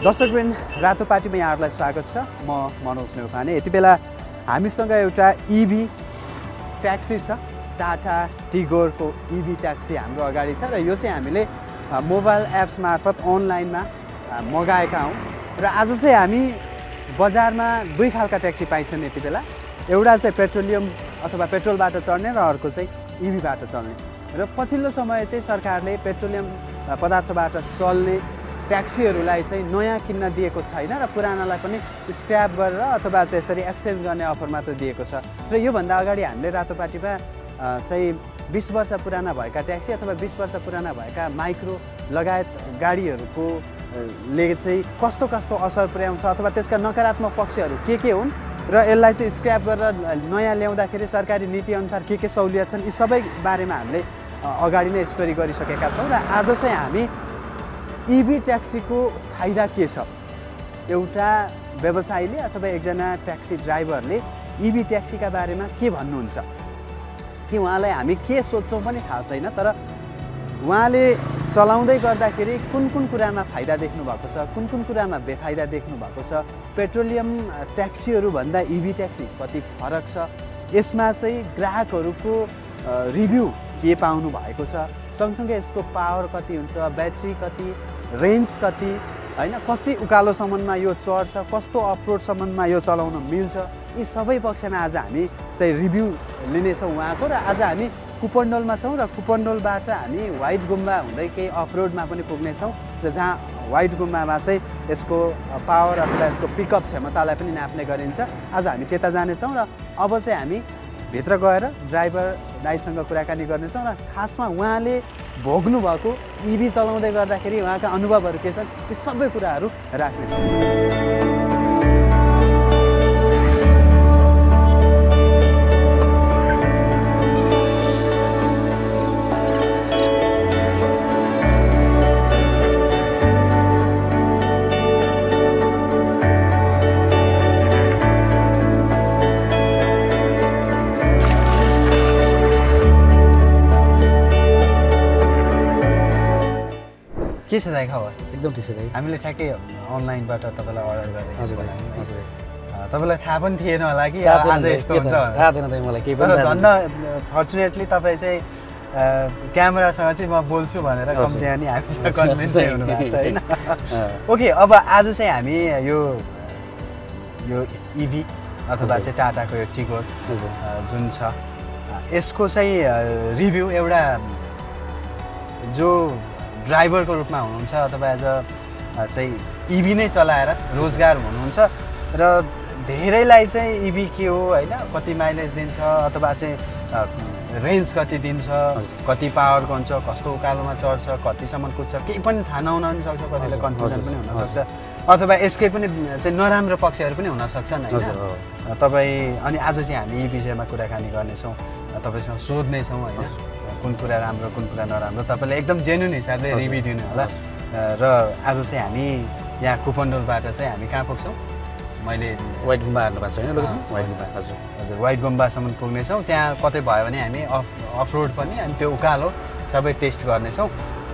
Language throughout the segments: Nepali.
दर्शकवृन्द रातोपाटीमा यहाँहरूलाई स्वागत छ। म मनोज नेउपाने। यति बेला हामीसँग एउटा इभी ट्याक्सी छ, टाटा टिगोरको इभी ट्याक्सी हाम्रो अगाडि छ र यो चाहिँ हामीले मोबाइल एप्स मार्फत अनलाइनमा मगाएका हौँ र आज चाहिँ हामी बजारमा दुई खालका ट्याक्सी पाइन्छन् यति बेला। एउटा चाहिँ पेट्रोलियम अथवा पेट्रोलबाट चढ्ने र अर्को चाहिँ इभीबाट चल्ने। र पछिल्लो समय चाहिँ सरकारले पेट्रोलियम पदार्थबाट चल्ने ट्याक्सीहरूलाई चाहिँ नयाँ किन्न दिएको छैन र पुरानालाई पनि स्क्रैप गरेर अथवा चाहिँ यसरी एक्सचेन्ज गर्ने अफर मात्र दिएको छ। र योभन्दा अगाडि हामीले रातोपाटीमा चाहिँ 20 वर्ष पुराना भएका ट्याक्सी अथवा 20 वर्ष पुराना भएका माइक्रो लगायत गाडीहरूको ले चाहिँ कस्तो कस्तो असर पुर्याउँछ अथवा त्यसका नकारात्मक पक्षहरू के हुन् र यसलाई चाहिँ स्क्रैप गरेर नयाँ ल्याउँदाखेरि सरकारी नीतिअनुसार के सहुलियत छन्, यी सबै बारेमा हामीले अगाडि नै स्टोरी गरिसकेका छौँ। र आज चाहिँ हामी इभी ट्याक्सीको फाइदा के छ, एउटा व्यवसायीले अथवा एकजना ट्याक्सी ड्राइभरले इभी ट्याक्सीका बारेमा के भन्नुहुन्छ कि उहाँलाई हामी के सोच्छौँ पनि थाहा छैन, तर उहाँले चलाउँदै गर्दाखेरि कुन कुरामा फाइदा देख्नु भएको छ, कुन कुरामा बेफाइदा देख्नु भएको छ, पेट्रोलियम ट्याक्सीहरूभन्दा इभी ट्याक्सी कति फरक छ, यसमा चाहिँ ग्राहकहरूको रिभ्यू के पाउनु भएको छ, सँगसँगै यसको पावर कति हुन्छ, ब्याट्री कति, रेन्ज कति, हैन कति उकालोसम्ममा यो चढ्छ, कस्तो अफरोडसम्ममा यो चलाउन मिल्छ, यी सबै पक्षमा आज हामी चाहिँ रिभ्यू लिनेछौँ उहाँको। र आज हामी कुपन्डोलमा छौँ र कुपन्डोलबाट हामी व्हाइट गुम्बा हुँदै केही अफरोडमा पनि पुग्नेछौँ र जहाँ व्हाइट गुम्बामा चाहिँ यसको पावर अथवा यसको पिकअप क्षमतालाई पनि नाप्ने गरिन्छ। आज हामी त्यता जानेछौँ र अब चाहिँ हामी भित्र गएर ड्राइभर दाइसँग कुराकानी गर्नेछौँ र खासमा उहाँले भोग्नु भएको इभी चलाउँदै गर्दाखेरि उहाँका अनुभवहरू के छन् ती सबै कुराहरू राख्नेछौँ। के छ दाइ खबर? एकदम ठिक छ दाइ। हामीले ठ्याक्कै अनलाइनबाट तपाईँलाई अर्डर गरेको। हजुर तपाईँलाई थाहा पनि थिएन होला कि आज यस्तो हुन्छ? थाहा थिएन दाइ मलाई केही पनि। तर धन्न फर्चुनेटली तपाईँ चाहिँ क्यामेरासँग चाहिँ म बोल्छु भनेर कम्ती अनि हामीसँग कन्भिन्स चाहिँ हुनुभएको छ होइन। ओके, अब आज चाहिँ हामी यो इभी अथवा चाहिँ टाटाको यो टिगोर जुन छ यसको चाहिँ रिभ्यू एउटा जो ड्राइभरको रूपमा हुनुहुन्छ अथवा एज अ चाहिँ इभी नै चलाएर रोजगार हुनुहुन्छ र धेरैलाई चाहिँ इभी के हो होइन, कति माइलेज दिन्छ अथवा चाहिँ रेन्ज कति दिन्छ, कति पावरको हुन्छ, कस्तो उकालोमा चढ्छ, कतिसम्म कुद्छ, केही पनि थाहा नहुन पनि सक्छ, कतिलाई कन्फ्युजन पनि हुनसक्छ अथवा यसकै पनि चाहिँ नराम्रो पक्षहरू पनि हुन सक्छन् होइन तपाईँ। अनि आज चाहिँ हामी यी विषयमा कुराकानी गर्नेछौँ, तपाईँसँग सोध्नेछौँ होइन कुन कुरा राम्रो कुन कुरा नराम्रो, तपाईँले एकदम जेन्युन हिसाबले रिभ्यू दिनु होला। र आज चाहिँ हामी यहाँ कुपन्डोलबाट चाहिँ हामी कहाँ पुग्छौँ? मैले व्हाइट गुम्बा हाल्नु भएको छैन लोकेसन? व्हाइट गुम्बा। हजुर हजुर, व्हाइट गुम्बासम्म पुग्नेछौँ। त्यहाँ कतै भयो भने हामी अफरोड पनि अनि त्यो उकालो सबै टेस्ट गर्नेछौँ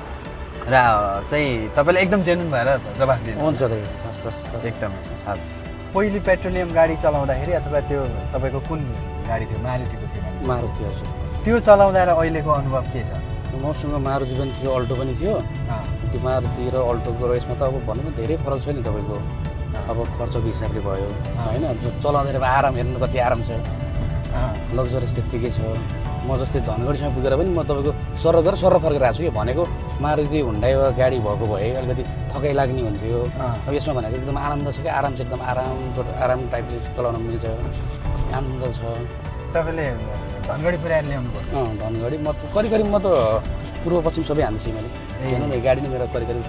र चाहिँ तपाईँले एकदम जेन्युन भएर जवाफ दिनु हुन्छ दाइ। एकदम हस्। पहिले पेट्रोलियम गाडी चलाउँदाखेरि अथवा त्यो तपाईँको कुन गाडी थियो? मारुतिको थियो? मारुति। हजुर, त्यो चलाउँदा र अहिलेको अनुभव के छ? मसँग मारुति पनि थियो, अल्टो पनि थियो। त्यो मारुति र अल्टोको र यसमा त अब भन्नु धेरै फरक छ नि तपाईँको। अब खर्चको हिसाबले भयो होइन, चलाउँदाखेरि आराम हेर्नु कति आराम छ, लग्जरियस त्यत्तिकै छ। म जस्तै धनगढीसँग पुगेर पनि म तपाईँको सर गरेर सर फर्केर आएको छु। यो भनेको मारुति हुन्डाई गाडी भएको भए अलिकति थकाइ लाग्ने हुन्थ्यो। अब यसमा भनेको एकदम आनन्द छ क्या, आराम चाहिँ एकदम आराम टाइपले चलाउन मिल्छ, आनन्द छ। तपाईँले धनगढी पुऱ्याएर ल्याउनु पर्यो? धनगढी म त करिब म त पूर्व पश्चिम सबै हान्दैछु मैले। हेर्नु न गाडी नै मेरो करिब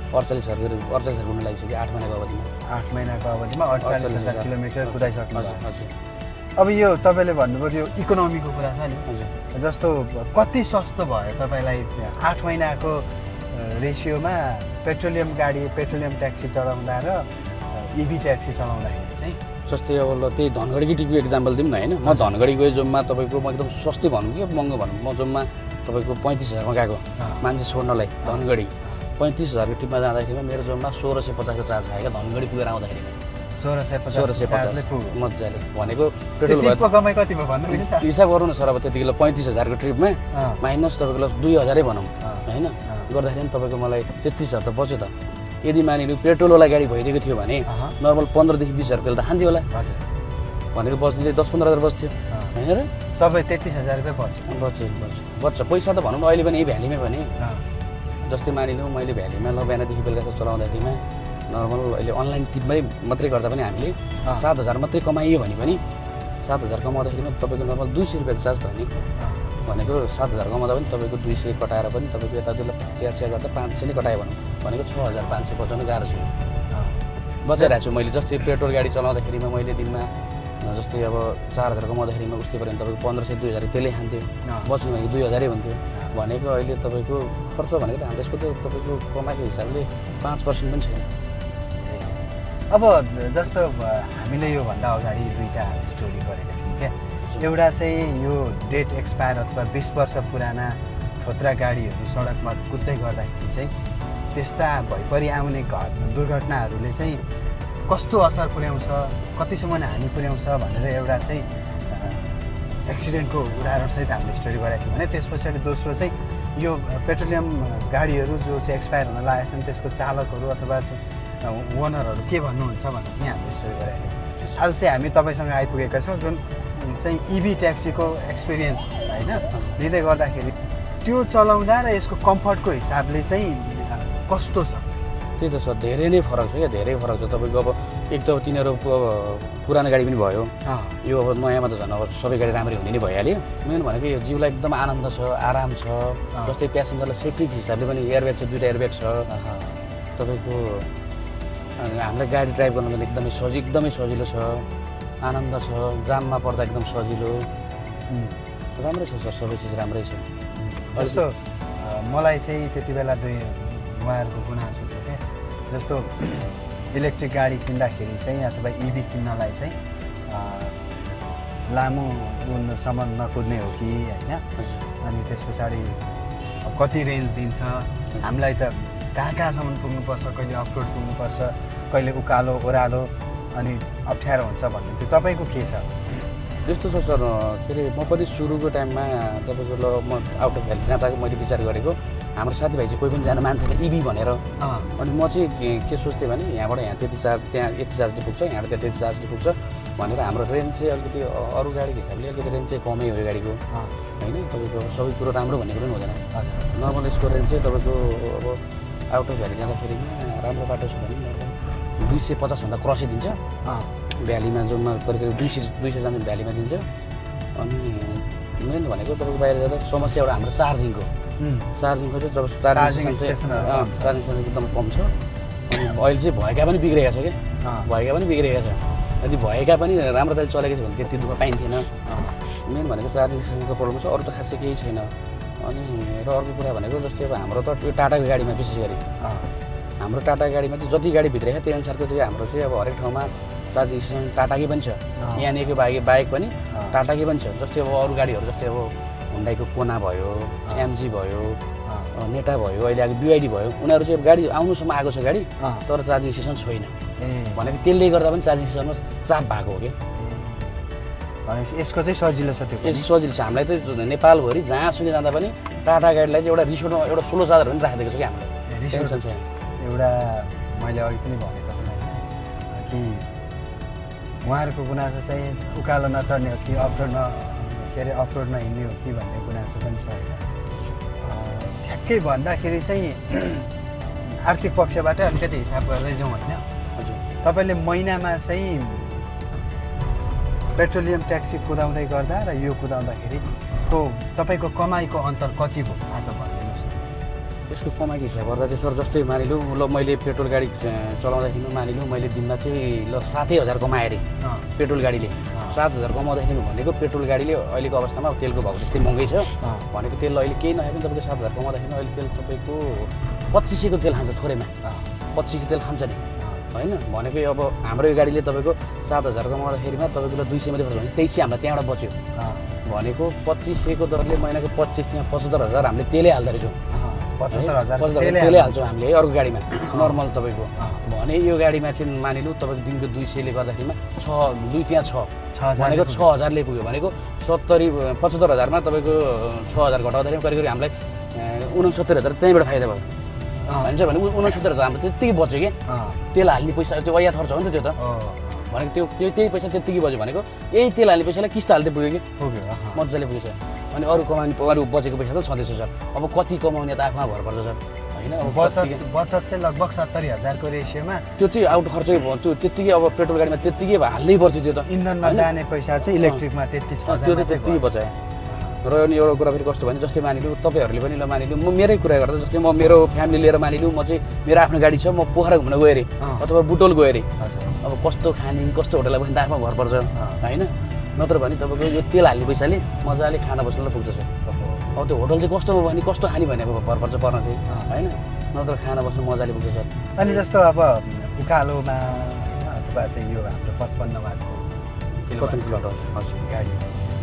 48,000 घुम्न लागिसक्यो 8 महिनाको अवधिमा। 8 महिनाको अवधिमा 48,000 किलोमिटर कुदाइसक्नु भयो। हजुर। अब यो तपाईँले भन्नुभयो यो इकोनोमीको कुरा छ नि, हजुर, जस्तो कति सस्तो भयो तपाईँलाई 8 महिनाको रेसियोमा पेट्रोलियम गाडी पेट्रोलियम ट्याक्सी चलाउँदा र इभी ट्याक्सी चलाउँदाखेरि चाहिँ? जस्तै अब ल त्यही धनगढीकै टिपी एक्जाम्पल दिउँ न होइन। म धनगढी गएँ जम्मा तपाईँको म एकदम सस्तै भनौँ कि महँगो भनौँ, म जम्मा तपाईँको 35,000मा गएको मान्छे छोड्नलाई धनगढी। 35,000को ट्रिपमा जाँदाखेरिमा मेरो जम्मा 1650 को चार्ज खायो क्या धनगढी पुगेर आउँदाखेरि 1650 पुग्यो मजाले भनेको पेट्रोल ट्रिपको कमाइ कति भयो भन्नु मिल्छ हिसाब गर्नु न सर अब त्यति बेला 35,000को ट्रिपमा माइनस तपाईँको 2,000 भनौँ होइन गर्दाखेरि तपाईँको मलाई 33,000 त बच्यो त यदि मानिलिउँ पेट्रोलवाला गाडी भइदिएको थियो भने नर्मल 15 देखि 20,000 तेल त खान्थ्यो होला भनेको बच्ने 10-15 हजार बस्थ्यो होइन र सबै 33,000 रुपियाँ बच्छ पैसा त भनौँ न अहिले पनि यही भ्यालीमै पनि जस्तै मानिलिउँ मैले भ्यालीमा बिहानदेखि बेलुका चलाउँदाखेरिमा नर्मल अहिले अनलाइन टिपमै मात्रै गर्दा पनि हामीले 7,000 मात्रै कमाइयो भने पनि 7,000 कमाउँदाखेरि तपाईँको नर्मल 200 रुपियाँको चार्ज त हो नि भनेको 7,000 कमाउँदा पनि तपाईँको 200 कटाएर पनि तपाईँको यतातिर चिया गर्दा 500 नै कटायो भनेको 6,500 बचाउनु गाह्रो छ बचाइरहेको छु मैले जस्तै पेट्रोल गाडी चलाउँदाखेरिमा मैले दिनमा जस्तै अब 4,000 कमाउँदाखेरिमा उस्तै पऱ्यो भने तपाईँको 1,500-2,000 त्यसले खान्थ्यो बच्ने भनेको 2,000 हुन्थ्यो भनेको अहिले तपाईँको खर्च भनेको त हाम्रो यसको त तपाईँको कमाइको हिसाबले 5% पनि छैन अब जस्तो हामीले योभन्दा अगाडि दुईवटा स्टोरी गरेका थियौँ क्या एउटा चाहिँ यो डेट एक्सपायर अथवा 20 वर्ष पुराना थोत्रा गाडीहरू सडकमा कुद्दै गर्दाखेरि चाहिँ त्यस्ता भइपरि आउने दुर्घटनाहरूले चाहिँ कस्तो असर पुर्याउँछ कतिसम्म हानि पुर्याउँछ भनेर एउटा चाहिँ एक्सिडेन्टको उदाहरणसहित हामीले स्टोरी गरेका थियौँ भने त्यस पछाडि दोस्रो चाहिँ यो पेट्रोलियम गाडीहरू जो चाहिँ एक्सपायर हुन लागेका छन् त्यसको चालकहरू अथवा ओनरहरू के भन्नुहुन्छ भनेर पनि हामीले स्टोरी गरेका थियौँ आज चाहिँ हामी तपाईँसँग आइपुगेका छौँ जुन चाहिँ इभी ट्याक्सीको एक्सपिरियन्स होइन लिँदै गर्दाखेरि त्यो चलाउँदा र यसको कम्फर्टको हिसाबले चाहिँ कस्तो छ त्यही त सर धेरै नै फरक छ क्या धेरै फरक छ तपाईँको अब एक त तिनीहरू पुरानो गाडी पनि भयो यो अब नयाँमा त झन् अब सबै गाडी राम्ररी हुने नै भइहाल्यो मेन भनेको यो जिउलाई एकदम आनन्द छ आराम छ जस्तै प्यासेन्जरलाई सेफ्टी हिसाबले पनि एयरब्याग छ 2टा एयरब्याग छ तपाईँको हामीलाई गाडी ड्राइभ गर्न पनि एकदमै सजिलो छ आनन्द छ जाममा पर्दा एकदम सजिलो राम्रै छ सर सबै चिज राम्रै छ जस्तो मलाई चाहिँ त्यति बेला उहाँहरूको गुनासो थियो क्या जस्तो इलेक्ट्रिक गाडी किन्दाखेरि चाहिँ अथवा इभी किन्नलाई चाहिँ लामो उनसम्म नकुद्ने हो कि होइन अनि त्यस पछाडि कति रेन्ज दिन्छ हामीलाई त कहाँसम्म पुग्नुपर्छ कहिले अफरोड पुग्नुपर्छ कहिले उकालो ओह्रालो अनि अप्ठ्यारो हुन्छ भन्ने त्यो तपाईँको के छ यस्तो छ सर के अरे म पनि सुरुको टाइममा तपाईँको ल म आउट अफ भ्याली जाँदा मैले विचार गरेको हाम्रो साथीभाइ चाहिँ कोही पनि जान मान्थेन इभी भनेर अनि म चाहिँ के सोच्थेँ भने यहाँबाट यहाँ त्यति चार्ज त्यहाँ यति चार्जले पुग्छ यहाँबाट त्यहाँ त्यति चार्जले पुग्छ भनेर हाम्रो रेन्ज चाहिँ अलिकति अरू गाडीको हिसाबले अलिकति रेन्ज चाहिँ कमै हो यो गाडीको होइन तपाईँको सबै कुरो राम्रो भन्ने कुरो पनि हुँदैन नर्मल यसको रेन्ज चाहिँ तपाईँको अब आउट अफ भ्याली जाँदाखेरिमा राम्रो बाटो छ भने 250 क्रसै दिन्छ भ्यालीमा जम्मा करिब 200 जान्छ भ्यालीमा दिन्छ अनि मेन भनेको तपाईँको बाहिर जाँदा समस्या एउटा हाम्रो चार्जिङको चाहिँ जब चार्जिङ स्टेसन एकदम कम छ अनि अहिले चाहिँ भएका पनि बिग्रेका छ क्या यदि भएका पनि राम्रो तरिकाले चलेको थियो भने त्यति दुःख पाइन्थेन मेन भनेको चार्जिङ स्टेसनको प्रब्लम छ अरू त खासै केही छैन अनि र अर्को कुरा भनेको जस्तै अब हाम्रो त त्यो टाटाको गाडीमा विशेष गरी हाम्रो टाटा गाडीमा चाहिँ जति गाडी भित्रै छ त्यही अनुसारको चाहिँ हाम्रो चाहिँ अब हरेक ठाउँमा चार्जिङ स्टेसन टाटाकै पनि छ यहाँनिरको बाहेक पनि टाटाकै पनि छ जस्तै अब अरू गाडीहरू जस्तै अब हुन्डाईको कोना भयो एमजी भयो नेटा भयो अहिले आएको BYD भयो उनीहरू चाहिँ गाडी आउनुसम्म आएको छ गाडी तर चार्जिङ स्टेसन छैन भनेको त्यसले गर्दा पनि चार्जिङ स्टेसनमा चाप भएको हो कि यसको चाहिँ सजिलो छ त्यो सजिलो छ हामीलाई त नेपालभरि जहाँसुकै जाँदा पनि टाटा गाडीलाई चाहिँ एउटा रिसोर्टमा एउटा सोलो चार्जर पनि राखिदिएको छ कि हामीले टेन्सन छैन एउटा मैले अघि पनि भने तपाईँलाई कि उहाँहरूको गुनासो चाहिँ उकालो नचढ्ने हो कि अफरोड नहिँड्ने हो कि भन्ने गुनासो पनि छ होइन ठ्याक्कै भन्दाखेरि चाहिँ आर्थिक पक्षबाट अलिकति हिसाब गरेर जाउँ होइन हजुर तपाईँले महिनामा चाहिँ पेट्रोलियम ट्याक्सी कुदाउँदै गर्दा र यो कुदाउँदाखेरिको तपाईँको कमाइको अन्तर कति भयो आज भनिदिनुहोस् न यसको कमाइको हिसाब गर्दा चाहिँ सर जस्तै मानिलिउँ ल मैले पेट्रोल गाडी चलाउँदाखेरि मानिलिउँ मैले दिनमा चाहिँ ल 7,000 कमाएँ अरे पेट्रोल गाडीले 7,000 कमाउँदाखेरि भनेको पेट्रोल गाडीले अहिलेको अवस्थामा तेलको भाउ त्यस्तै महँगै छ भनेको तेल अहिले केही नखाए पनि तपाईँको 7,000 कमाउँदाखेरि अहिले तेल तपाईँको 2500को तेल खान्छ थोरैमा 2500को तेल खान्छ नि होइन भनेको अब हाम्रो यो गाडीले तपाईँको 7,000 कमाउँदाखेरिमा तपाईँको 200 मात्रै खर्च भने 2300 हामीलाई त्यहाँबाट बच्यो भनेको 2500को दरले महिनाको 25 त्यहाँ 75,000 हामीले तेलै हाल्दो रहेछौँ 75,000 तेलै हाल्छौँ हामीले है अर्को गाडीमा नर्मल तपाईँको भने यो गाडीमा चाहिँ मानिलिउँ तपाईँको दिनको 200ले गर्दाखेरिमा 2 त्यहाँ 6 भनेको 6,000ले पुग्यो भनेको 75,000मा तपाईँको 6,000 घटाउँदाखेरि करिब हामीलाई 69,000 त्यहीँबाट फाइदा भयो भन्छ भने 69,000 हाम्रो त्यत्तिकै बच्यो क्या तेल हाल्ने पैसा त्यो याद खर्च हो नि त त्यो त भनेको त्यही पैसा त्यत्तिकै बज्यो भनेको यही तेल हाल्ने पैसालाई किस्त हाल्दै पुग्यो कि मजाले पुगेछ अनि अरू कमाउने अरू बचेको पैसा त छँदैछ सर अब कति कमाउने त आफूमा भर पर्छ सर होइन अब बचत चाहिँ लगभग 70,000को रेसियोमा त्यो चाहिँ आउट खर्च त्यो त्यत्तिकै अब पेट्रोल गाडीमा त्यत्तिकै हाल्नै पर्थ्यो त्यो त इन्धनमा जाने पैसा चाहिँ इलेक्ट्रिकमा त्यति छ त्यो चाहिँ त्यत्तिकै बचायो र अनि एउटा कुरा फेरि कस्तो भने जस्तै मानिलिउँ तपाईँहरूले पनि ल मानिलिउँ म मेरै कुरा गर्दा जस्तै म मेरो फ्यामिली लिएर मानिलिउँ म चाहिँ मेरो आफ्नो गाडी छ म पोखरा घुम्न गएँ अरे अथवा बुटोल गएँ अरे अब कस्तो खाने कस्तो होटलमा बस्दा आफूमा भर पर्छ होइन नत्र भने तपाईँको यो तेल हाल्ने पैसाले मजाले खाना बस्नलाई पुग्छ सर अब त्यो होटल चाहिँ कस्तो हो भने कस्तो खाने भनेको भर पर्छ पर्न चाहिँ होइन नत्र खाना बस्नु मजाले पुग्छ सर अनि जस्तो अब उकालोमा होइन अथवा चाहिँ यो हाम्रो 55 वाटको हजुर गाडी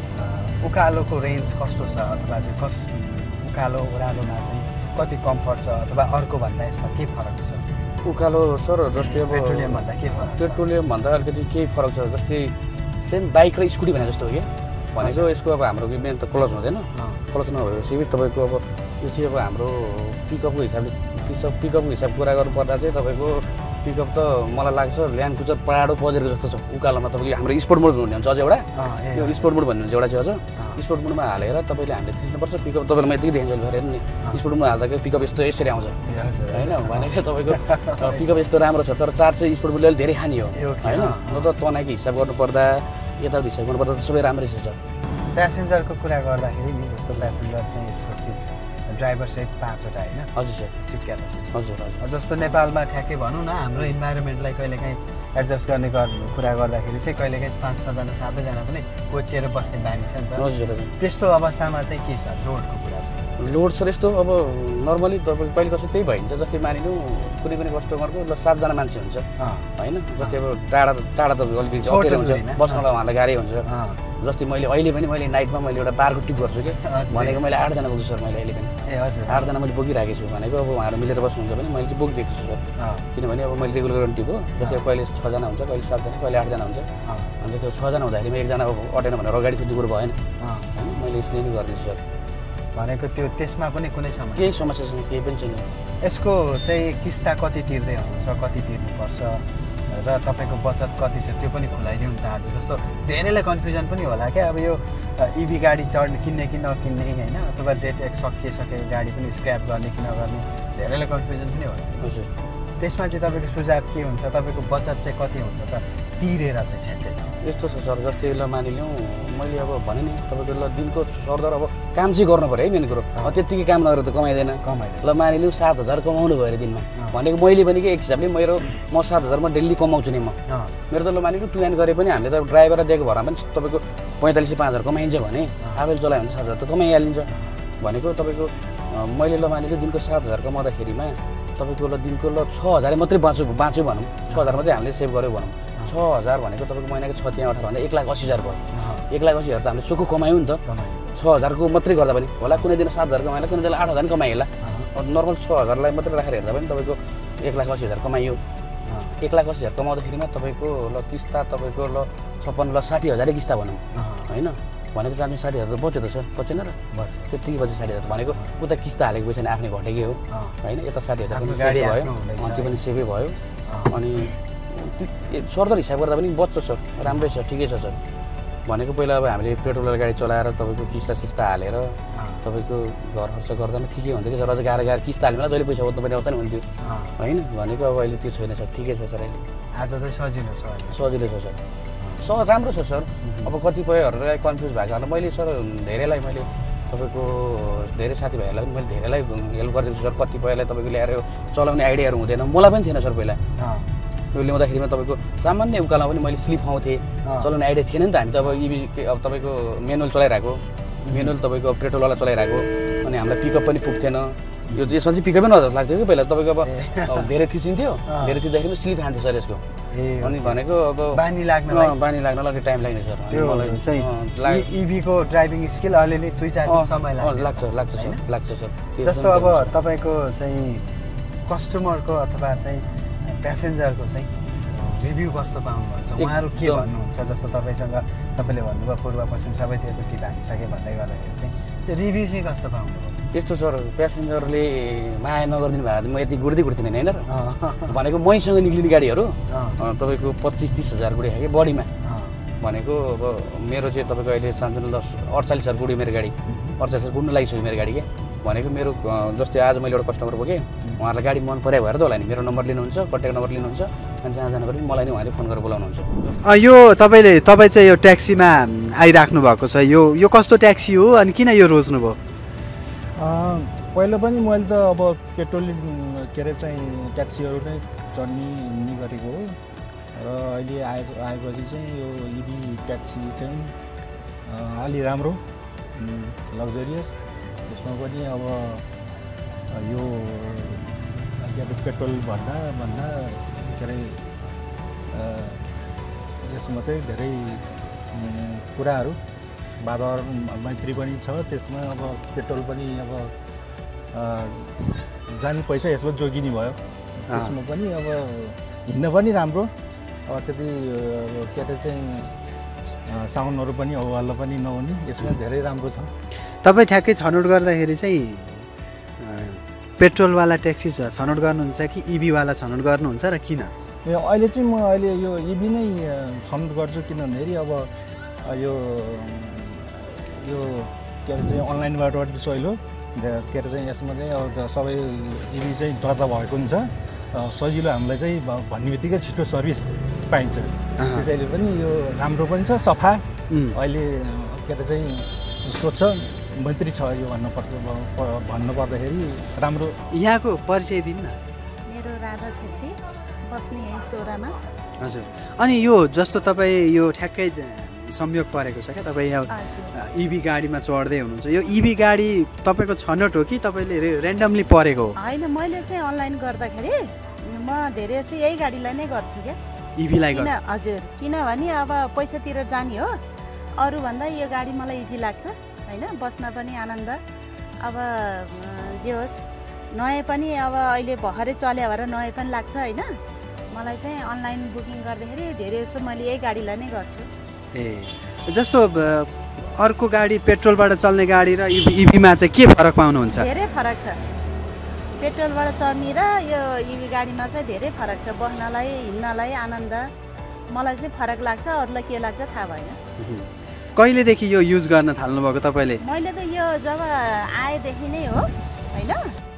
उकालोको रेन्ज कस्तो छ अथवा चाहिँ उकालो ओह्रालोमा चाहिँ कति कम्फर्ट छ अथवा अर्को भन्दा यसमा के फरक छ उकालो सर जस्तै अब पेट्रोलियम भन्दा के फरक छ पेट्रोलियम भन्दा अलिकति केही फरक छ जस्तै सेम बाइक र स्कुटी भने जस्तो हो क्या भनेको यसको अब हाम्रो मेन त क्लच हुँदैन क्लच नभएपछि तपाईँको अब यो चाहिँ अब हाम्रो पिकअपको हिसाबले पिकअपको हिसाब कुरा गर्नुपर्दा चाहिँ तपाईँको पिकअप त मलाई लाग्छ ल्यान्ड क्रुजर प्राडो पजेरको जस्तो छ उकालोमा तपाईँको हाम्रो स्पोर्ट मोड भन्ने हुन्छ अझ एउटा यो स्पोर्ट मोड भन्ने हुन्छ एउटा चाहिँ अझ स्पोर्ट मोडमा हालेर तपाईँले हामीले थिच्नुपर्छ पिकअप तपाईँलाई म यतिकै देखिन्छ हेर्नु नि स्पोर्ट मोडमा हाल्दाखेरि पिकअप यस्तो यसरी आउँछ होइन भनेको तपाईँको पिकअप यस्तो राम्रो छ तर चार्ज चाहिँ स्पोर्ट मोडले धेरै हानि हो होइन न त तनाइको हिसाब गर्नुपर्दा यताउति हिसाब गर्नुपर्दा त सबै राम्रै छ सर प्यासेन्जरको कुरा गर्दाखेरि नि जस्तो प्यासेन्जर चाहिँ यसको सिट ड्राइभर सहित 5वटा होइन हजुर सर सिट क्यापेसिटी हजुर जस्तो नेपालमा ठ्याक्कै भनौँ न हाम्रो इन्भाइरोमेन्टलाई कहिलेकाहीँ एडजस्ट गर्ने कुरा गर्दाखेरि चाहिँ कहिलेकाहीँ 5-6जना 7जना पनि कोचिएर बस्ने बानी छ नि त हजुर त्यस्तो अवस्थामा चाहिँ के छ रोडको कुरा छ लोड सर यस्तो अब नर्मली तपाईँको कहिले कसो त्यही भइन्छ जस्तै मानिलिउँ कुनै पनि कस्टमरको ल 7जना मान्छे हुन्छ होइन जस्तै अब टाढा त अलिकति अप्ठ्यारो हुन्छ बस्नलाई उहाँलाई गाह्रै हुन्छ जस्तै अहिले पनि मैले नाइटमा मैले एउटा बारको टिप गर्छु कि भनेको मैले 8जना बोक्छु सर मैले अहिले पनि ए हजुर 8जना मैले बोकिराखेको छु भनेको अब उहाँहरू मिलेर बस्नुहुन्छ भने मैले चाहिँ बोकिदिएको छु सर किनभने अब मैले रेगुलर गर्ने टिप हो जस्तै कहिले 6जना हुन्छ कहिले 7जना कहिले 8जना हुन्छ अन्त त्यो 6जना हुँदाखेरि एकजना अब अटेन भनेर अगाडि कुद्नु कुरो भएन होइन मैले यसले नै गरिदिन्छु सर भनेको त्यो त्यसमा पनि कुनै समस्या केही समस्या छैन केही पनि छैन यसको चाहिँ किस्ता कति तिर्दै हुनुहुन्छ कति तिर्नुपर्छ र तपाईँको बचत कति छ त्यो पनि खुलाइदिउँ त आज जस्तो धेरैलाई कन्फ्युजन पनि होला क्या अब यो इभी गाडी किन्ने कि नकिन्ने होइन अथवा डेट सकिसकेको गाडी पनि स्क्रैप गर्ने कि नगर्ने धेरैलाई कन्फ्युजन पनि होला हजुर त्यसमा चाहिँ तपाईँको सुझाव के हुन्छ तपाईँको बचत चाहिँ कति हुन्छ त तिरेर चाहिँ ठ्याक्कै यस्तो छ सर जस्तै ल मानिलिउँ मैले अब भने नि तपाईँको ल दिनको सरदर अब काम चाहिँ गर्नु पऱ्यो है मेन कुरो त्यत्तिकै काम नगरेर त कमाइँदैन ल मानिलिउँ 7,000 कमाउनु भयो अरे दिनमा भनेको मैले पनि के एक हिसाबले म 7,000 म डेली कमाउँछु नि म मेरो त ल मानिलिउँ टु एन्ड गरे पनि हामीले त ड्राइभरलाई दिएको भरमा पनि तपाईँको 45-5,000 कमाइन्छ भने आफैले चलायो भने 7,000 त कमाइहालिन्छ भनेको तपाईँको मैले ल मानिलिउँ दिनको 7,000 कमाउँदाखेरिमा तपाईँको ल दिनको ल 6,000 मात्रै बाँच्यो भनौँ 6,000 मात्रै हामीले सेभ गर्यो भनौँ 6,000 भनेको तपाईँको महिनाको 6-18 भन्दा 1,80,000 भयो 1,80,000 त हामीले चोखो कमायौँ नि त 6,000को मात्रै गर्दा पनि होला कुनै दिन 7,000 कमाएला कुनै दिन 8,000 कमाइएला नर्मल 6,000लाई मात्रै राखेर हेर्दा पनि तपाईँको 1,80,000 कमाइयो 1,80,000 कमाउँदाखेरिमा तपाईँको ल किस्ता तपाईँको ल 56 ल 60,000 किस्ता भनौँ होइन भनेको चाहिँ 60,000 त बच्यो त सर बचेन र बस त्यत्तिकै बच्यो 60,000 भनेको उता किस्ता हालेको पैसा आफै घटेकै हो होइन यता 60,000 पनि सेभै भयो त्यो पनि सेभै भयो अनि सरदर हिसाब गर्दा पनि बच्छ सर राम्रै छ ठिकै छ सर भनेको पहिला अब हामीले पेट्रोल गाडी चलाएर तपाईँको किस्ता हालेर तपाईँको घर खर्च गर्दा पनि ठिकै हुन्थ्यो कि सर अझ गाह्रो किस्ता हाल्ने जहिले पैसा उठ्नु पनि आउँदा नि हुन्थ्यो होइन भनेको अब अहिले त्यो छैन सर ठिकै छ सर अहिले आज चाहिँ सजिलो छ सर राम्रो छ सर अब कतिपयहरूलाई कन्फ्युज भएको मैले सर धेरैलाई मैले तपाईँको धेरै साथीभाइहरूलाई पनि मैले धेरैलाई हेल्प गरिदिएको छु सर कतिपयलाई तपाईँको ल्याएर चलाउने आइडियाहरू हुँदैन मलाई पनि थिएन सर पहिला यो ल्याउँदाखेरिमा तपाईँको सामान्य उकालोमा पनि मैले स्लिप खुवाउँथेँ चलाउने आइडिया थिएन नि त हामी त अब इभी अब तपाईँको मेनुअल चलाइरहेको मेनुअल तपाईँको पेट्रोलवाला चलाइरहेको अनि हामीलाई पिकअप पनि पुग्थेन यो यसमा चाहिँ पिकअपै नजर लाग्थ्यो कि पहिला तपाईँको अब धेरै थिचिन्थ्यो धेरै थिच्दाखेरि स्लिप खान्थ्यो सर यसको अनि भनेको अब बानी लाग्नलाई टाइम लाग्ने सर मलाई इभीको ड्राइभिङ स्किल अलिअलि 2-4 दिन समय लाग्छ सर जस्तो अब तपाईँको चाहिँ कस्टमरको अथवा चाहिँ प्यासेन्जरको चाहिँ रिभ्यू कस्तो पाउनुहुन्छ उहाँहरू के भन्नुहुन्छ जस्तो तपाईँले भन्नुभयो पूर्व पश्चिम सबैतिरको टिप हानिसके भन्दै गर्दाखेरि चाहिँ त्यो रिभ्यू चाहिँ कस्तो पाउनुभयो यस्तो सर प्यासेन्जरले माया नगरिदिनु भएको म यति गुड्दै गुड्थिनँ होइन भनेको मैसँग निक्लिने गाडीहरू तपाईँको 25-30 हजार गुडी खायो कि बडीमा भनेको अब मेरो चाहिँ तपाईँको अहिले सानसानो 48 हजार गुड्यो मेरो गाडी 48 हजार गुड्नु लागिसक्यो मेरो गाडी के भनेको मेरो जस्तै आज मैले एउटा कस्टमर बोकेँ उहाँहरूलाई गाडी मन पऱ्यो भएर त होला नि मेरो नम्बर लिनुहुन्छ कन्ट्याक्ट नम्बर लिनुहुन्छ अनि जहाँ जानु पनि मलाई नै उहाँले फोन गरेर बोलाउनुहुन्छ यो तपाईँ चाहिँ यो ट्याक्सीमा आइराख्नु भएको छ यो कस्तो ट्याक्सी हो अनि किन यो रोज्नुभयो पहिला पनि मैले त अब पेट्रोल के अरे चाहिँ ट्याक्सीहरू नै चढ्ने हिँड्ने गरेको हो र अहिले आएपछि चाहिँ यो इभी ट्याक्सी चाहिँ अलि राम्रो लग्जरियस यसमा पनि अब यो के अरे पेट्रोल भन्दा के अरे यसमा चाहिँ धेरै कुराहरू वातावरण मैत्री पनि छ त्यसमा अब पेट्रोल पनि अब जाने पैसा यसमा जोगिने भयो त्यसमा पनि अब हिँड्न पनि राम्रो अब त्यति के अरे चाहिँ साउन्डहरू पनि हल्ला पनि नहुने यसमा धेरै राम्रो छ तपाईँ ठ्याक्कै छनौट गर्दाखेरि चाहिँ पेट्रोलवाला ट्याक्सी छनौट गर्नुहुन्छ कि इभीवाला छनौट गर्नुहुन्छ र किन अहिले चाहिँ म यो इभी नै छनौट गर्छु किन भन्दाखेरि अब यो के अरे चाहिँ अनलाइनबाट सजिलो के अरे चाहिँ यसमा चाहिँ अब सबै इभी चाहिँ दर्ता भएको हुन्छ सजिलो हामीलाई चाहिँ भन्ने बित्तिकै छिटो सर्भिस पाइन्छ त्यसैले पनि यो राम्रो पनि छ सफा अहिले के अरे चाहिँ स्वच्छ मैत्री छ यो भन्नुपर्दाखेरि राम्रो यहाँको परिचय दिनु न मेरो राधा छेत्री बस्ने यही सोरामा हजुर अनि यो जस्तो तपाईँ यो ठ्याक्कै संयोग परेको छ क्या तपाईँ यहाँ इभी गाडीमा चढ्दै हुनुहुन्छ यो इभी गाडी तपाईँको छनौट हो कि तपाईँले ऱ्यान्डमली परेको हो होइन मैले चाहिँ अनलाइन गर्दाखेरि म धेरै जस्तो यही गाडीलाई नै गर्छु क्या इभीलाई हजुर किनभने अब पैसा तिरेर जाने हो अरूभन्दा यो गाडी मलाई इजी लाग्छ होइन बस्न पनि आनन्द अब जे होस् नयाँ पनि अब अहिले भर्खरै चल्यो भएर नयाँ पनि लाग्छ होइन मलाई चाहिँ अनलाइन बुकिङ गर्दाखेरि धेरै जस्तो मैले यही गाडीलाई नै गर्छु जस्तो अर्को गाडी पेट्रोलबाट चल्ने गाडी र इभीमा चाहिँ के फरक पाउनुहुन्छ धेरै फरक छ पेट्रोलबाट चढ्ने र यो इभी गाडीमा चाहिँ धेरै फरक छ बस्नलाई हिँड्नलाई आनन्द मलाई चाहिँ फरक लाग्छ अरूलाई के लाग्छ थाहा भएन कहिलेदेखि यो युज गर्न थाल्नुभएको तपाईँले मैले त यो जब आएदेखि नै हो होइन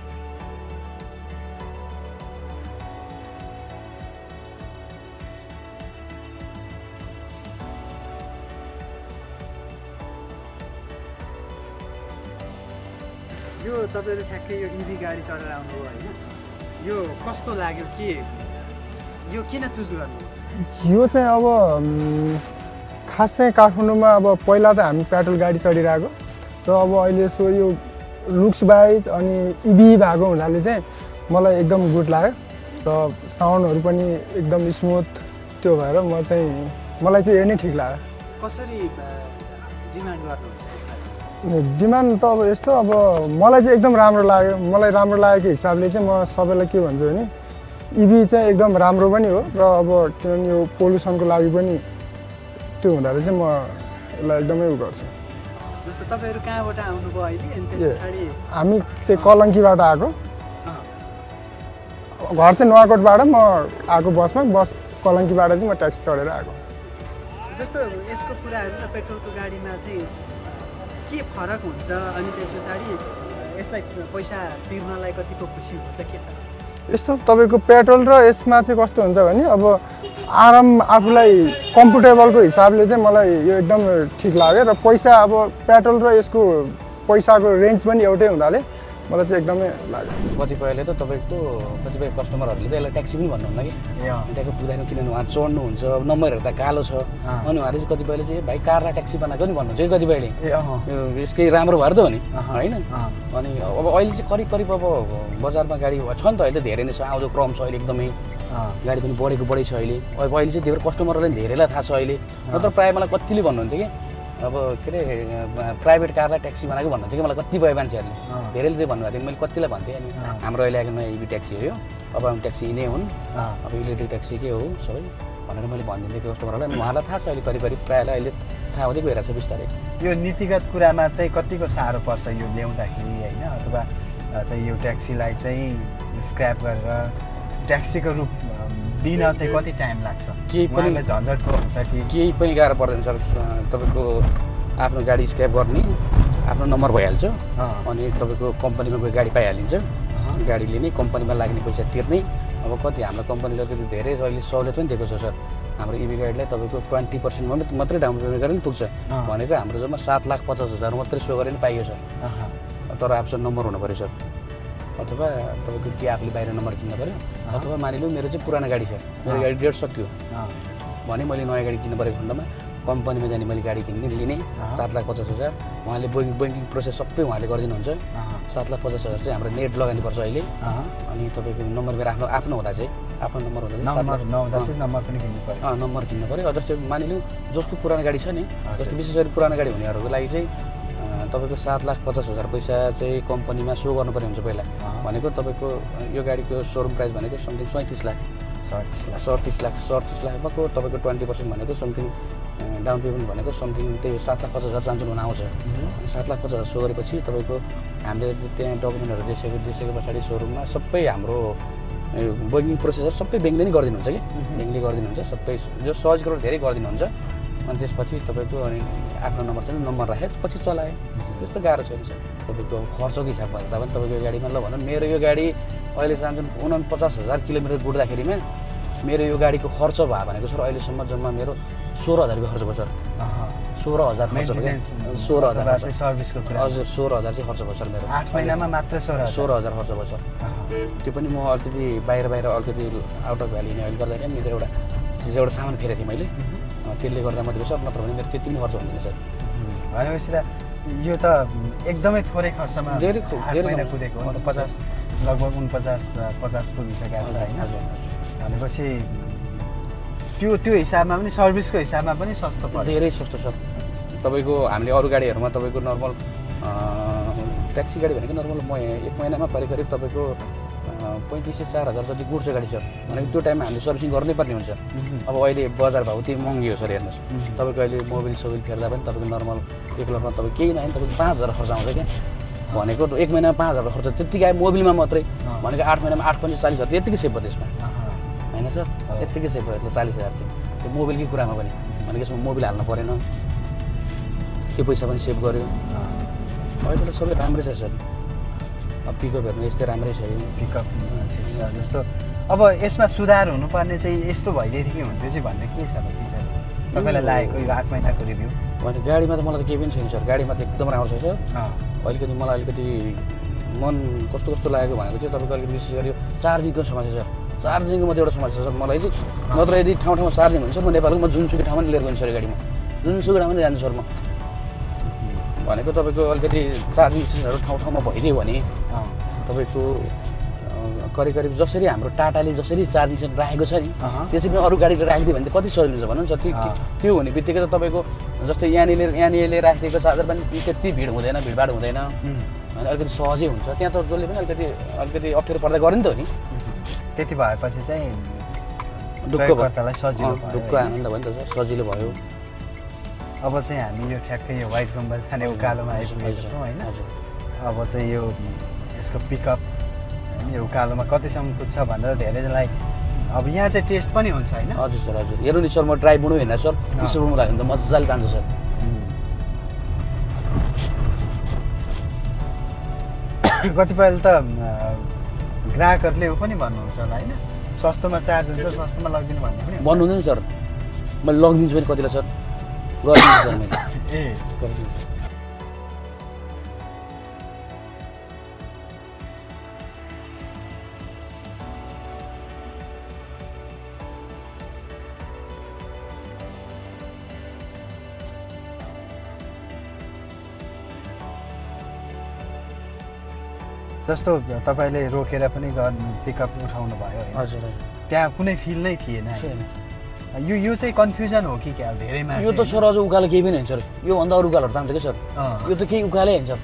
यो तपाईँहरू ठ्याक्कै यो इभी गाडी चढेर आउनुभयो होइन यो कस्तो लाग्यो के यो किन चुज गर्नु यो चाहिँ अब खास चाहिँ काठमाडौँमा अब पहिला त हामी पेट्रोल गाडी चढिरहेको र अब अहिले सो यो लुक्स वाइज अनि इभी भएको हुनाले चाहिँ मलाई एकदम गुड लाग्यो र साउन्डहरू पनि एकदम स्मुथ त्यो भएर मलाई चाहिँ यो नै ठिक लाग्यो कसरी डिमान्ड गर्नुहुन्छ डिमान्ड त अब यस्तो अब मलाई चाहिँ एकदम राम्रो लाग्यो मलाई राम्रो लागेको हिसाबले चाहिँ म सबैलाई के भन्छु भने इभी चाहिँ एकदम राम्रो पनि हो र अब किनभने यो पोल्युसनको लागि पनि त्यो हुँदाखेरि चाहिँ म यसलाई एकदमै उ गर्छु जस्तो तपाईँहरू कहाँबाट आउनुभयो अहिले अनि त्यसपछि हामी चाहिँ कलङ्कीबाट आएको घर चाहिँ नुवाकोटबाट म आएको बस कलङ्कीबाट चाहिँ म ट्याक्सी चढेर आएको जस्तो यसको कुराहरू र पेट्रोलको गाडीमा चाहिँ के फरक हुन्छ अनि त्यस पछाडि यसलाई पैसा तिर्नलाई कतिको खुसी हुन्छ के छ यस्तो तपाईँको पेट्रोल र यसमा चाहिँ कस्तो हुन्छ भने अब आराम आफूलाई कम्फोर्टेबलको हिसाबले चाहिँ मलाई यो एकदम ठिक लाग्यो र पैसा अब पेट्रोल र यसको पैसाको रेन्ज पनि एउटै हुनाले मलाई चाहिँ एकदमै लाग्यो। कतिपयले त तपाईँको कतिपय कस्टमरहरूले त यसलाई ट्याक्सी पनि भन्नुहुन्न कि त्यहाँको पुग्दाखेरि किनभने उहाँ चढ्नुहुन्छ नम्बर हेर्दा कालो छ अनि उहाँले चाहिँ कतिपयले चाहिँ भाइ कारलाई ट्याक्सी बनाएको नि भन्नुहुन्छ कि कतिपयले यसकै राम्रो भएर त हो नि होइन। अनि अब अहिले चाहिँ करिब करिब अब बजारमा गाडी छ नि त अहिले धेरै नै छ आउँदो क्रम छ अहिले एकदमै गाडी पनि बढै छ अहिले अहिले चाहिँ धेरै कस्टमरहरूलाई धेरैलाई थाहा छ अहिले नत्र प्रायः मलाई कतिले भन्नुहुन्थ्यो कि अब के अरे प्राइभेट कारलाई ट्याक्सी बनाएको भन्नुहुन्थ्यो कि मलाई कतिपय मान्छेहरूले धेरैले त्यही भन्नुभएको थियो मैले कतिलाई भन्थेँ अनि हाम्रो अहिले आएको नयाँ इभी ट्याक्सी हो यो अब हामी ट्याक्सी यिनै हुन् अब इलेक्ट्रिक ट्याक्सी के हो सबै भनेर मैले भनिदिन्थेँ कस्टमरहरूलाई अनि उहाँलाई थाहा छ अहिले करिब करिब प्रायःलाई अहिले थाहा हुँदै गइरहेको छ बिस्तारै। यो नीतिगत कुरामा चाहिँ कतिको साह्रो पर्छ यो ल्याउँदाखेरि होइन अथवा चाहिँ यो ट्याक्सीलाई चाहिँ स्क्रैप गरेर ट्याक्सीको रूप दिन चाहिँ कति टाइम लाग्छ केही पनि झन्झटको हुन्छ कि केही पनि गाह्रो पर्दैन सर तपाईँको आफ्नो गाडी स्क्रैप गर्ने आफ्नो नम्बर भइहाल्छ अनि तपाईँको कम्पनीमा गएर गाडी पाइहालिन्छ गाडी लिने कम्पनीमा लाग्ने पैसा तिर्ने अब कति हाम्रो कम्पनीले त धेरै अहिले सहुलियत पनि दिएको छ सर हाम्रो इभी गाडीलाई तपाईँको 20% मात्रै डाउन पेमेन्ट गरेर पनि पुग्छ भनेको हाम्रो जम्मा 7,50,000 मात्रै सो गरेर पनि पाइयो सर तर आफूसँग नम्बर हुनु पऱ्यो सर अथवा तपाईँको के आफूले बाहिर नम्बर किन्न पऱ्यो अथवा मानिलिउँ मेरो चाहिँ पुरानो गाडी छ मेरो गाडी डेट सक्यो भने मैले नयाँ गाडी किन्नु परेको खण्डमा कम्पनीमा जाने मैले गाडी किन्ने लिने 7,50,000 उहाँले ब्याङ्किङ प्रोसेस सबै उहाँले गरिदिनुहुन्छ 7,50,000 चाहिँ हाम्रो नेट लगाउनुपर्छ अहिले अनि तपाईँको नम्बर मेरो आफ्नो हुँदा चाहिँ आफ्नो नम्बर हुँदा चाहिँ नम्बर पनि किन्नु पऱ्यो नम्बर किन्नु पऱ्यो जस्तै मानिलिउँ जसको पुरानो गाडी छ नि जस्तै विशेष गरी पुरानो गाडी हुनेहरूको लागि चाहिँ तपाईँको 7,50,000 पैसा चाहिँ कम्पनीमा सो गर्नुपर्ने हुन्छ पहिला भनेको तपाईँको यो गाडीको सोरुम प्राइस भनेको समथिङ 37 लाख 37 लाख भएको तपाईँको 20% भनेको समथिङ डाउन पेमेन्ट भनेको समथिङ त्यही 7,50,000 चान्चुन हुन आउँछ 7,50,000 सो गरेपछि तपाईँको हामीले त्यहाँ डकुमेन्टहरू दिइसके पछाडि सोरुममा सबै हाम्रो ब्याङ्किङ प्रोसेसर सबै ब्याङ्कले नै गरिदिनुहुन्छ कि ब्याङ्कले गरिदिनुहुन्छ सबै जो सहजबाट धेरै गरिदिनुहुन्छ अनि त्यसपछि तपाईँको अनि आफ्नो नम्बर चाहिँ नम्बर राखेर पछि चलाएँ त्यस्तो गाह्रो छैन सर तपाईँको खर्चको हिसाबमा हेर्दा पनि तपाईँको यो गाडीमा ल भनौँ मेरो यो गाडी अहिले चाहन्छन् 49,000 किलोमिटर गुड्दाखेरिमा मेरो यो गाडीको खर्च भयो भनेको सर अहिलेसम्म जम्मा मेरो 16,000 रुपियाँ खर्च भयो सर 16,000 खर्च भयो 16,000 चाहिँ सर्भिसको कुरा हजुर 16,000 चाहिँ खर्च भयो सर मेरो 8 महिनामा मात्र 16,000 खर्च भयो सर त्यो पनि म अलिकति बाहिर अलिकति आउट अफ भ्याली हिँड्ने अहिले गर्दाखेरि मेरो एउटा सामान फेरेको थिएँ मैले त्यसले गर्दा मात्रै सर नत्र भने मेरो त्यति पनि खर्च हुँदैन सर भनेपछि त यो त एकदमै थोरै खर्चमा धेरै महिना कुदेको हो 50 लगभग 49-50 पुगिसकेको छ होइन भनेपछि त्यो हिसाबमा पनि सर्भिसको हिसाबमा पनि सस्तो पर्छ धेरै सस्तो सर तपाईँको हामीले अरू गाडीहरूमा तपाईँको नर्मल ट्याक्सी गाडी भनेको नर्मल म 1 महिनामा करिब तपाईँको 35,000-4,000 जति गुड्छ गाडी सर भनेको त्यो टाइममा हामीले सर्भिसिङ गर्नै पर्ने हुन्छ अब अहिले बजार भाउ त्यही महँगी हो सर हेर्नुहोस् तपाईँको अहिले मोबिल फेर्दा पनि तपाईँको नर्मल 1 लाखमा तपाईँ केही नआयो तपाईँको 5,000 खर्च आउँछ क्या भनेको 1 महिनामा 5,000 खर्च त्यतिकै आयो मोबिलमा मात्रै भनेको 8 महिनामा 8,40,000 यतिकै सेभ भयो त्यसमा होइन सर यतिकै सेभ भयो 40,000 चाहिँ त्यो मोबिलकै कुरामा पनि भनेको यसमा मोबिल हाल्नु परेन त्यो पैसा पनि सेभ गर्यो अहिले त सबै राम्रै छ सर अब पिकअप हेर्नु यस्तै राम्रै छ पिकअप ठिक छ जस्तो अब यसमा सुधार हुनुपर्ने चाहिँ यस्तो भइदिएको थियो कि हुन्थ्यो चाहिँ भन्ने के छ त फिचर तपाईँलाई लागेको यो 8 महिनाको रिभ्यू भने गाडीमा त मलाई त केही पनि छैन सर गाडीमा त एकदम राम्रो छ सर अलिकति मलाई अलिकति मन कस्तो लागेको भनेको चाहिँ तपाईँको अलिकति विशेष गरी चार्जिङको समस्या सर चार्जिङको मात्रै एउटा समस्या छ सर मलाई नत्र यदि ठाउँमा चार्जिङ हुन्छ म नेपालको म जुनसुकै ठाउँमा लिएर गइन्छ सर गाडीमा जुनसुकै ठाउँमा जान्छु सर म भनेको तपाईँको अलिकति चार्जिङ स्टेसनहरू ठाउँमा भइदियो भने तपाईँको करिब जसरी हाम्रो टाटाले जसरी चार्जिङ स्टेसन राखेको छ नि त्यसरी अरू गाडीले राखिदियो भने त कति सजिलो छ भन्नु त्यो हुने बित्तिकै त तपाईँको जस्तै यहाँनिर राखिदिएको चार्जर पनि त्यति भिडभाड हुँदैन अनि अलिकति सहजै हुन्छ त्यहाँ त जसले पनि अलिकति अप्ठ्यारो पर्दा गर्ने त हो नि त्यति भएपछि चाहिँ दुःखकर्तालाई सजिलो भयो दुःख आनन्द भयो नि त सर सजिलो भयो अब चाहिँ हामी यो ठ्याक्कै यो वाइट गुम्बा जाने उकालोमा आइपुगेको छौँ होइन अब चाहिँ यो यसको पिकअप यो उकालोमा कतिसम्म पुग्छ भनेर धेरैजनालाई अब यहाँ चाहिँ टेस्ट पनि हुन्छ होइन हजुर सर हजुर हेर्नु नि सर म ड्राइभ बुनु हेर्न सर पिसुनु लाग्यो भने त मजाले जान्छ सर कतिपयले त ग्राहकहरूले ऊ पनि भन्नुहुन्छ होला होइन सस्तोमा चार्ज हुन्छ सस्तोमा लगिदिनु भन्ने पनि भन्नुहुँदैन सर मैले लगिदिन्छु पनि कतिलाई सर गरिदिन्छु सर मैले गरिदिन्छु जस्तो तपाईँले रोकेर पनि पिकअप उठाउनु भयो होइन हजुर हजुर त्यहाँ कुनै फिल नै थिएन छैन यो चाहिँ कन्फ्युजन हो कि क्या धेरै मान्छे यो त सर अझ उकालो केही पनि होइन सर योभन्दा अरू उकालोहरू तान्छ क्या सर यो त केही उकालै होइन सर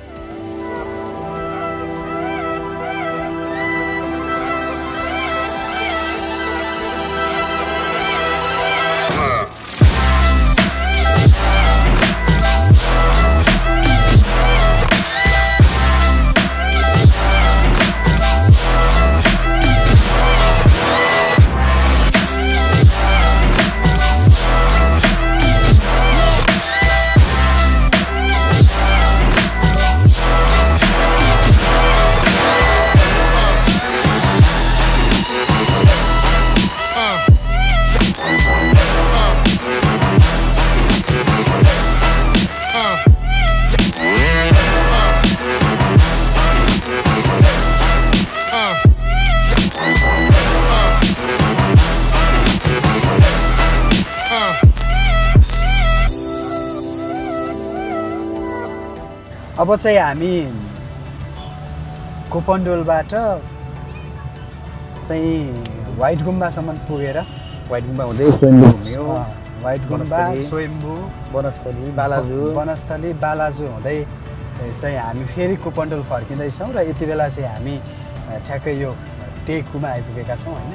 अब चाहिँ हामी कोपनडोलबाट चाहिँ व्हाइट गुम्बासम्म पुगेर व्हाइट गुम्बा हुँदै स्वयम्भू घुम्यो व्हाइट गुम्बा स्वयम्भू वनस्थली बालाजु वनस्थली बालाजु हुँदै चाहिँ हामी फेरि कोपनडोल फर्किँदैछौँ र यति बेला चाहिँ हामी ठ्याक्कै यो टेकुमा आइपुगेका छौँ होइन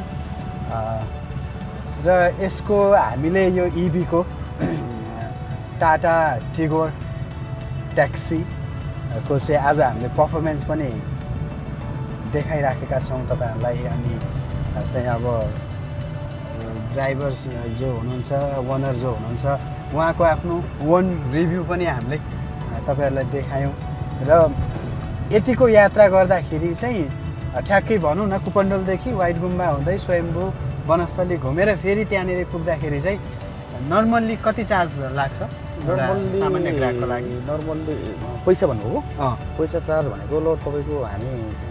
र यसको हामीले यो इभीको टाटा टिगोर ट्याक्सी को चाहिँ आज हामीले पर्फर्मेन्स पनि देखाइराखेका छौँ तपाईँहरूलाई अनि चाहिँ अब ड्राइभर जो हुनुहुन्छ ओनर जो हुनुहुन्छ उहाँको आफ्नो ओन रिभ्यू पनि हामीले तपाईँहरूलाई देखायौँ र यतिको यात्रा गर्दाखेरि चाहिँ ठ्याक्कै भनौँ न कोपनडोलदेखि व्हाइट गुम्बा हुँदै स्वयम्भू वनस्थली घुमेर फेरि त्यहाँनिर पुग्दाखेरि चाहिँ नर्मल्ली कति चार्ज लाग्छ सामान्य ग्राहकको लागि नर्मल्ली पैसा भन्नुभयो पैसा चार्ज भनेको ल तपाईँको हामी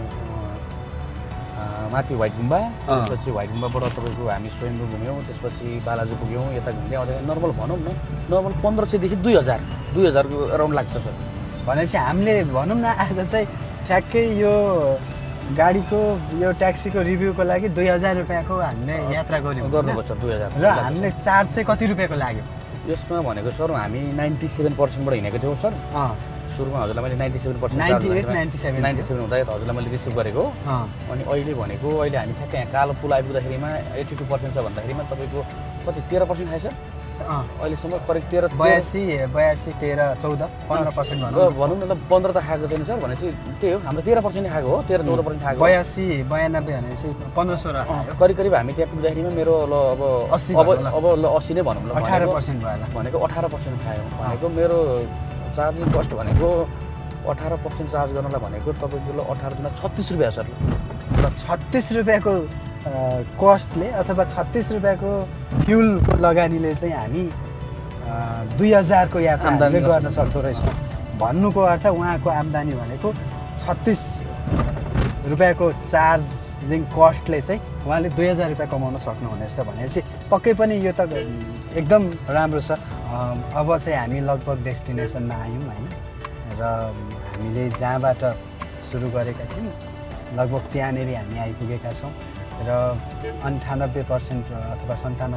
माथि व्हाइट गुम्बा त्यसपछि व्हाइट गुम्बाबाट तपाईँको हामी स्वयम्भू घुम्यौँ त्यसपछि बालाजु पुग्यौँ यता घुम्दै आउँदा नर्मल भनौँ न नर्मल 1500 देखि 2000 को अराउन्ड लाग्छ सर भनेपछि हामीले भनौँ न आज चाहिँ ठ्याक्कै यो गाडीको यो ट्याक्सीको रिभ्यूको लागि 2000 रुपियाँको हामीले यात्रा गर्नुपर्छ 2000 र हामीले चार्ज चाहिँ कति रुपियाँको लाग्यो यसमा भनेको सर हामी 97% हिँडेको थियौँ सर सुरुमा हजुरलाई मैले 97% हुँदा हजुरलाई मैले रिसिभ गरेको अनि अहिले भनेको अहिले हामी ठ्याक्कै यहाँ कालो पुल आइपुग्दाखेरिमा 82% छ भन्दाखेरिमा तपाईँको कति 13% खाएछ अहिलेसम्म करिब 82 13 14 15% भनौँ न त 15 त खाएको छैन सर भनेपछि त्यही हो हाम्रो 13% खाएको हो 13-14% खाएको 82 92 भनेपछि 1500 करिब हामी त्यहाँ पुग्दाखेरिमा मेरो ल अब ल 80 नै भनौँ ल 18% भयो भनेको 18% खायो भनेको मेरो चार्जिङ कस्ट भनेको 18% चार्ज गर्नलाई भनेको तपाईँको ल 18 दुना 36 रुपियाँ सर ल 36 रुपियाँको कस्टले अथवा 36 रुपियाँको फ्युलको लगानीले चाहिँ हामी 2000 को यात्रा हामीले गर्न सक्दो रहेछौँ भन्नुको अर्थ उहाँको आम्दानी भनेको 36 रुपियाँको चार्जिङ कस्टले चाहिँ उहाँले 2000 रुपियाँ कमाउन सक्नुहुने रहेछ भनेपछि पक्कै पनि यो त एकदम राम्रो छ अब चाहिँ हामी लगभग डेस्टिनेसनमा आयौँ होइन र हामीले जहाँबाट सुरु गरेका थियौँ लगभग त्यहाँनिर हामी आइपुगेका छौँ र 98% अथवा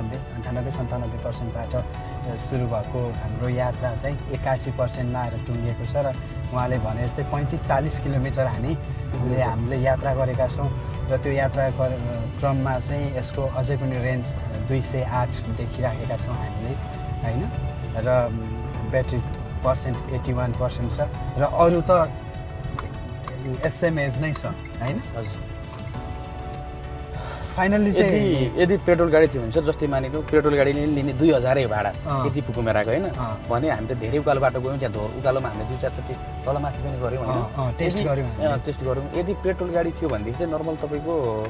97% सुरु भएको हाम्रो यात्रा चाहिँ 81%मा आएर टुङ्गिएको छ र उहाँले भने जस्तै 35-40 किलोमिटर हामीले यात्रा गरेका छौँ र त्यो यात्रा क्रममा चाहिँ यसको अझै पनि रेन्ज 208 देखिराखेका छौँ हामीले होइन र ब्याट्री पर्सेन्ट 81% छ र अरू त एसएमएज नै छ होइन फाइनल्ली चाहिँ यदि पेट्रोल गाडी थियो भने सर जस्तै मानेको पेट्रोल गाडीले लिने 2000 भाडा यति पुगुमा राख्यो होइन भने हामी त धेरै उकालो बाटो गयौँ त्यहाँ धोर उकालोमा हामीले 2-4 चोटि तलमाथि पनि गऱ्यौँ होइन टेस्ट गऱ्यौँ यदि पेट्रोल गाडी थियो भनेदेखि चाहिँ नर्मल तपाईँको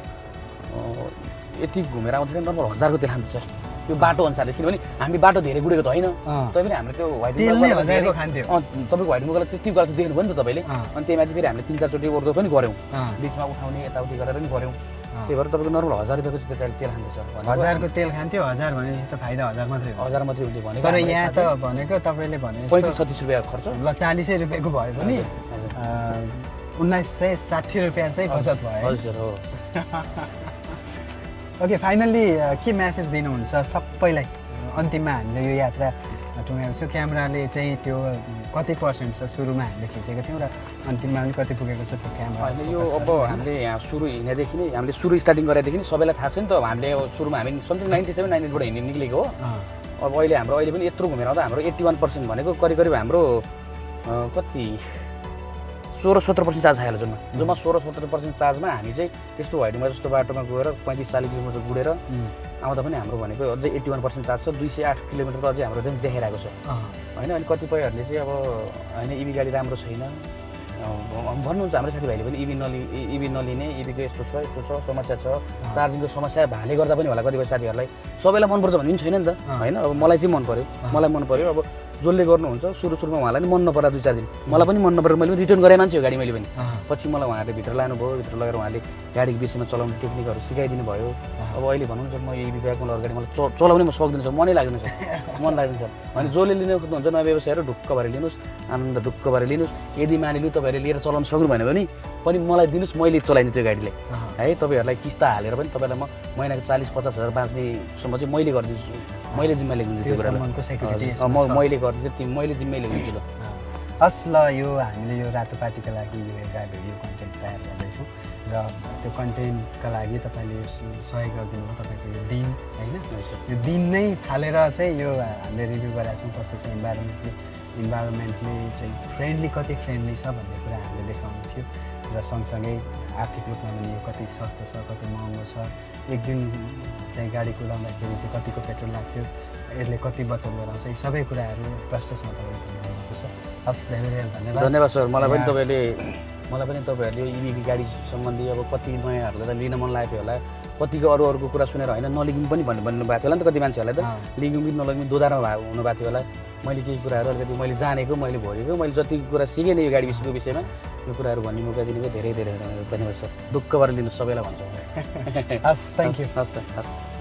यति घुमेर आउँदैन नर्मल 1000 को तेल खान्छ सर यो बाटो अनुसारले किनभने हामी बाटो धेरै गुडेको त होइन तैपनि हामीले त्यो व्हाइट गुम्बाको खान्थ्यो तपाईँको व्हाइट गुम्बालाई त्यति उकालो चाहिँ देख्नुभयो नि त तपाईँले अनि त्यही माथि फेरि हामीले 3-4 चोटि ओर्दो पनि गऱ्यौँ बिचमा उठाउने यताउति गरेर पनि गऱ्यौँ त्यही भएर तपाईँको नर्मल 1000 रुपियाँको चाहिँ तेल खान्छ सर 1000 को तेल खान्थ्यो 1000 भनेपछि त फाइदा 1000 मात्रै हो 1000 मात्रै हुन्छ भने तर यहाँ त भनेको तपाईँले भने 35-36 रुपियाँ खर्च ल 40 रुपियाँको भयो पनि 1960 रुपियाँ चाहिँ बचत भयो। हजुर हो। ओके, फाइनल्ली के म्यासेज दिनुहुन्छ सबैलाई? अन्तिममा हामीले यो यात्रा टुङ्गाएको छौँ। क्यामेराले चाहिँ त्यो कति पर्सेन्ट छ? सुरुमा हामीले खिचेको थियौँ र अन्तिममा पनि कति पुगेको छ त्यो क्यामेरा? होइन यो अब हामीले यहाँ सुरु हिँडेदेखि नै हामीले सुरु स्टार्टिङ गरेदेखि नै सबैलाई थाहा छ नि त। हामीले अब सुरुमा हामी समथिङ 97 98बाट हिँड्ने निक्लेको हो। अब अहिले पनि यत्रो घुमेर आउँदा हाम्रो 81% भनेको करिब हाम्रो कति 16-17% चार्ज खायो जम्मा 16-17% चार्जमा हामी चाहिँ त्यस्तो हाइडमा जस्तो बाटोमा गएर 35-40 किलोमिटर गुडेर आउँदा पनि हाम्रो भनेको अझै 81% चार्ज छ। 208 किलोमिटर त अझै हाम्रो रेन्ज देखाइरहेको छ होइन। अनि कतिपयहरूले चाहिँ अब होइन इभी गाडी राम्रो छैन भन्नुहुन्छ। हाम्रो साथीभाइले पनि इभी नलिने, इभीको यस्तो छ समस्या छ, चार्जिङको समस्या भाले गर्दा पनि होला कतिपय साथीहरूलाई। सबैलाई मनपर्छ भन्ने पनि छैन नि त होइन। अब मलाई चाहिँ मलाई मन पऱ्यो। अब जसले गर्नुहुन्छ सुरुमा उहाँलाई पनि मन नपरा 2-4 दिन, मलाई पनि मन नपरेर मैले पनि रिटर्न गरेँ मान्छे हो गाडी मैले पनि। पछि मलाई उहाँहरूले भित्र लानुभयो, भित्र लगेर उहाँले गाडीको विषयमा चलाउने टेक्निकहरू सिकाइदिनु भयो। अब अहिले भन्नुहुन्छ म इभी ब्याग मलाई गाडी मलाई चलाउनै म सक्दिनँ छ, मनै लाग्दैन छ, मन लाग्दैन छ। अनि जसले लिन खोज्नुहुन्छ नयाँ व्यवसायहरू ढुक्क भएर लिनुहोस्, आनन्द ढुक्क भएर लिनुहोस्। यदि मानिलिनु तपाईँहरूले लिएर चलाउन सक्नु भन्यो भने पनि मलाई दिनुहोस्, मैले चलाइदिन्छु त्यो गाडीलाई है। तपाईँहरूलाई किस्ता हालेर पनि तपाईँलाई म महिनाको 40-50 हजार बाँच्नेसम्म चाहिँ मैले गरिदिन्छु, मैले जिम्मा लिइदिन्छु त्यो कुरालाई। मैले गरिदिन्छु, मैले जिम्मै लिइदिन्छु ल। हस् ल, यो हामीले यो रातो पार्टीको लागि यो एउटा भिडियो कन्टेन्ट तयार गर्दैछौँ र त्यो कन्टेन्टका लागि तपाईँले यो सहयोग गरिदिनु भयो। तपाईँको यो दिन होइन, यो दिन नै फालेर चाहिँ यो हामीले रिभ्यू गरेका छौँ कस्तो छ इन्भाइरोमेन्टली चाहिँ कति फ्रेन्डली छ भन्ने कुरा हामीले देखाउनु थियो। र सँगसँगै आर्थिक रूपमा पनि यो कति सस्तो छ, कति महँगो छ, एक दिन चाहिँ गाडी कुदाउँदाखेरि चाहिँ कतिको पेट्रोल लाग्थ्यो, यसले कति बचत गराउँछ, यी सबै कुराहरू प्रश्नसँग तपाईँले भन्नुभएको छ। हस्, धेरै धेरै धन्यवाद सर। मलाई पनि तपाईँहरूले यो इभी गाडी सम्बन्धी अब कति नयाँहरूलाई त लिन मन लागेको थियो होला, कतिको अरूको कुरा सुनेर होइन नलिगौँ पनि भन्नुभएको थियो होला नि त कति मान्छेहरूलाई त। लिगौँ कि नलिगौँ दोधारमा हुनुभएको थियो होला। मैले केही कुराहरू अलिकति मैले जानेको, मैले भोगेको, मैले जति कुरा सिकेँ नि यो गाडी विषयमा यो कुराहरू भन्ने मौका दिनुको धेरै धेरै धन्यवाद सर। ढुक्क भएर लिनुहोस् सबैलाई भन्छौँ। हस्, थ्याङ्क यू। हस् सर, हस्।